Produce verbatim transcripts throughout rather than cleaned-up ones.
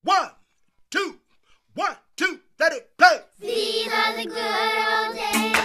One, two, one, two, let it play. These are the good old days.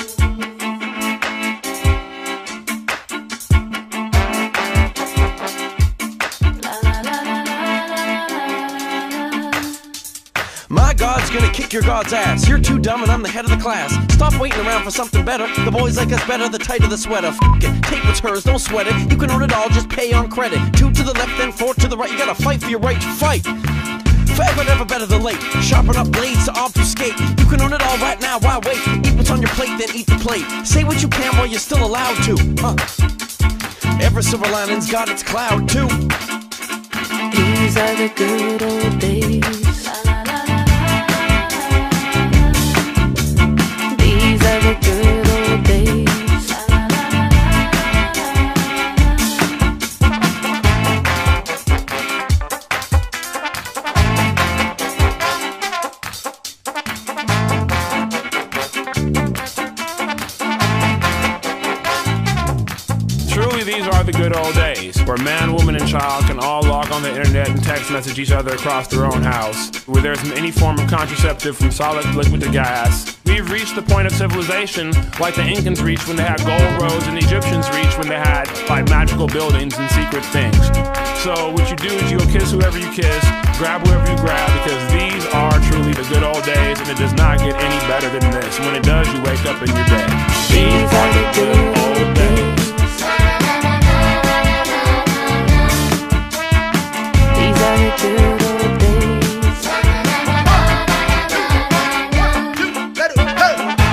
My God's gonna kick your God's ass. You're too dumb and I'm the head of the class. Stop waiting around for something better. The boys like us better, the tighter the sweater. F it, take what's hers, don't sweat it. You can own it all, just pay on credit. Two to the left, then four to the right. You gotta fight for your right to fight. Forever, never better than late. Sharpen up blades to obfuscate. You can own it all right now, why wait? Eat what's on your plate, then eat the plate. Say what you can while you're still allowed to. Huh. Every silver lining's got its cloud too. These are the good old days. These are the good old days. Truly, these are the good old days, where man, woman, and child can all log on the internet and text message each other across their own house, where there's any form of contraceptive from solid to liquid to gas. We've reached the point of civilization like the Incans reached when they had gold roads and the Egyptians reached when they had like magical buildings and secret things. So what you do is you'll kiss whoever you kiss, grab whoever you grab, because these are truly the good old days, and it does not get any better than this. When it does, you wake up and you're dead. These are the good old days. These are the good old days. Let it play.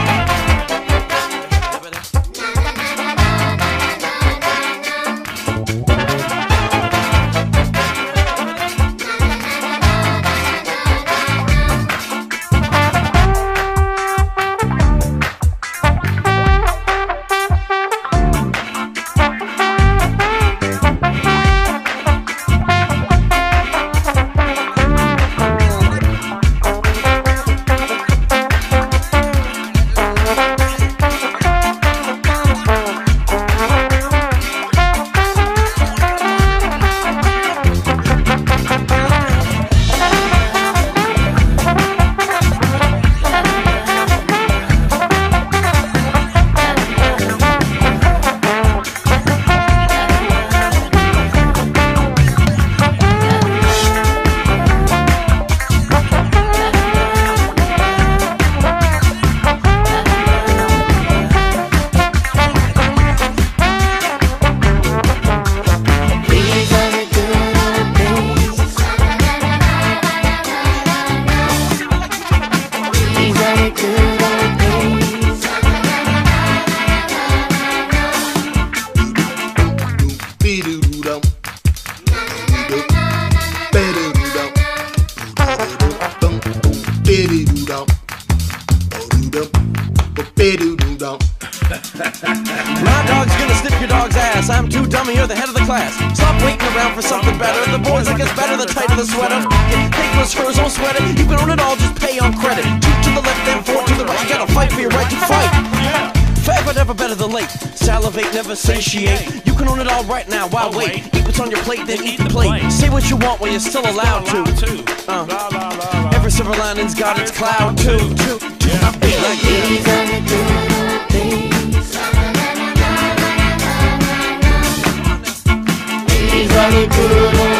My dog's gonna snip your dog's ass. I'm too dumb and you're the head of the class. Stop waiting around for something better. The boys like us better, the tighter the sweater. F it, take what's hers, don't sweat it. You can own it all, just pay on credit. Two to the left, then four to the right. You gotta fight for your right to fight. Forever, never better than late. Salivate, never satiate. You can own it all right now, why wait? Eat what's on your plate, then eat the plate. Say what you want while you're still allowed to. Uh, every silver lining's got its cloud too. I feel like These are the good old days. These are the good old days.